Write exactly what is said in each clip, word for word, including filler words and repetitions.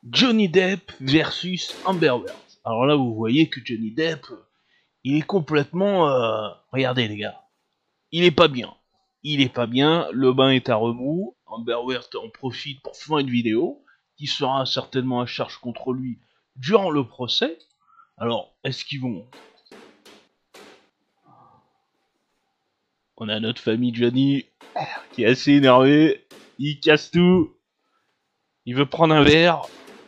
Johnny Depp versus Amber Heard. Alors là, vous voyez que Johnny Depp, il est complètement... Euh... Regardez les gars, il est pas bien. Il est pas bien, le bain est à remous. Amber Heard en profite pour faire une vidéo qui sera certainement à charge contre lui durant le procès. Alors, est-ce qu'ils vont... On a notre famille Johnny qui est assez énervé. Il casse tout. Il veut prendre un verre.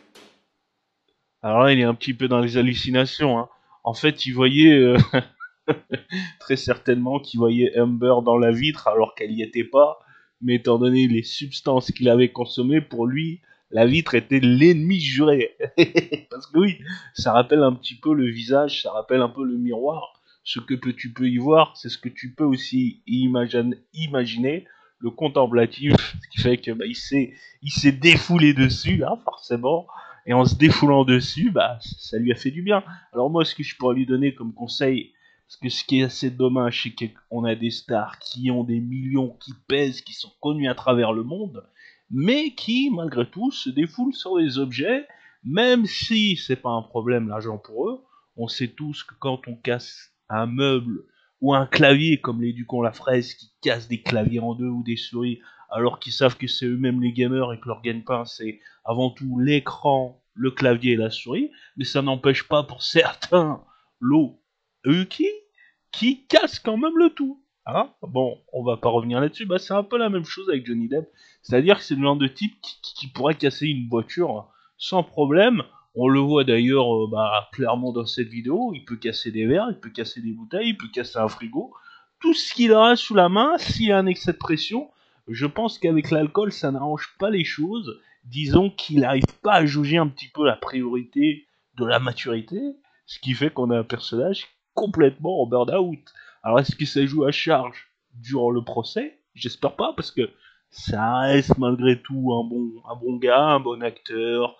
Alors là, il est un petit peu dans les hallucinations. Hein. En fait, il voyait... Euh... très certainement qu'il voyait Amber dans la vitre alors qu'elle n'y était pas. Mais étant donné les substances qu'il avait consommées, pour lui, la vitre était l'ennemi juré. Parce que oui, ça rappelle un petit peu le visage, ça rappelle un peu le miroir. Ce que tu peux y voir, c'est ce que tu peux aussi imagine, imaginer, le contemplatif, ce qui fait que bah, il s'est il s'est défoulé dessus, hein, forcément, et en se défoulant dessus, bah ça lui a fait du bien. Alors moi, ce que je pourrais lui donner comme conseil, parce que ce qui est assez dommage, c'est qu'on a des stars qui ont des millions, qui pèsent, qui sont connus à travers le monde, mais qui, malgré tout, se défoulent sur les objets, même si c'est pas un problème l'argent pour eux. On sait tous que quand on casse un meuble ou un clavier, comme les Ducons la fraise qui cassent des claviers en deux ou des souris, alors qu'ils savent que c'est eux-mêmes les gamers et que leur gagne-pain c'est avant tout l'écran, le clavier et la souris, mais ça n'empêche pas pour certains l'eau, eux qui, qui cassent quand même le tout. Hein, bon, on va pas revenir là-dessus, bah c'est un peu la même chose avec Johnny Depp, c'est-à-dire que c'est le genre de type qui, qui, qui pourrait casser une voiture sans problème. On le voit d'ailleurs euh, bah, clairement dans cette vidéo, il peut casser des verres, il peut casser des bouteilles, il peut casser un frigo, tout ce qu'il a sous la main. S'il y a un excès de pression, je pense qu'avec l'alcool ça n'arrange pas les choses, disons qu'il n'arrive pas à jauger un petit peu la priorité de la maturité, ce qui fait qu'on a un personnage complètement en burn-out. Alors est-ce que ça joue à charge durant le procès? J'espère pas, parce que ça reste malgré tout un bon, un bon gars, un bon acteur,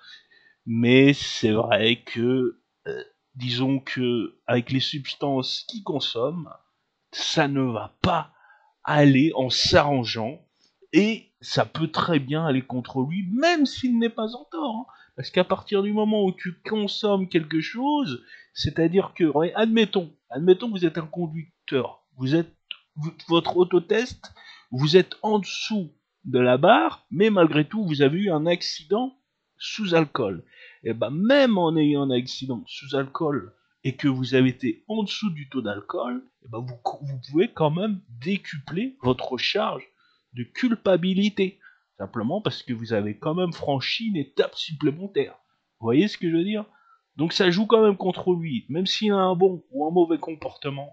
mais c'est vrai que, euh, disons que avec les substances qu'il consomme, ça ne va pas aller en s'arrangeant, et ça peut très bien aller contre lui, même s'il n'est pas en tort. Hein. Parce qu'à partir du moment où tu consommes quelque chose, c'est-à-dire que, ouais, admettons, admettons que vous êtes un conducteur, vous êtes votre autotest, vous êtes en dessous de la barre, mais malgré tout, vous avez eu un accident sous alcool. Et ben même en ayant un accident sous alcool et que vous avez été en dessous du taux d'alcool, et ben vous, vous pouvez quand même décupler votre charge de culpabilité. Simplement parce que vous avez quand même franchi une étape supplémentaire. Vous voyez ce que je veux dire? Donc ça joue quand même contre lui. Même s'il a un bon ou un mauvais comportement,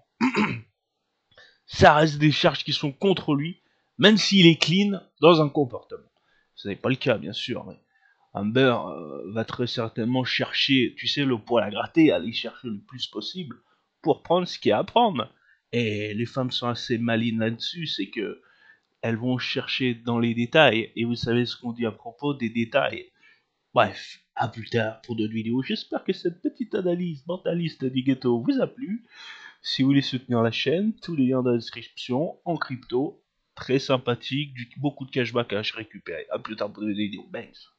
ça reste des charges qui sont contre lui, même s'il est clean dans un comportement. Ce n'est pas le cas, bien sûr, mais Amber euh, va très certainement chercher, tu sais, le poil à gratter, aller chercher le plus possible pour prendre ce qu'il y a à prendre. Et les femmes sont assez malines là-dessus, c'est que elles vont chercher dans les détails, et vous savez ce qu'on dit à propos des détails. Bref, à plus tard pour d'autres vidéos. J'espère que cette petite analyse mentaliste du ghetto vous a plu. Si vous voulez soutenir la chaîne, tous les liens dans la description, en crypto, très sympathique, du, beaucoup de cashback à récupérer. A plus tard pour d'autres vidéos. Banks.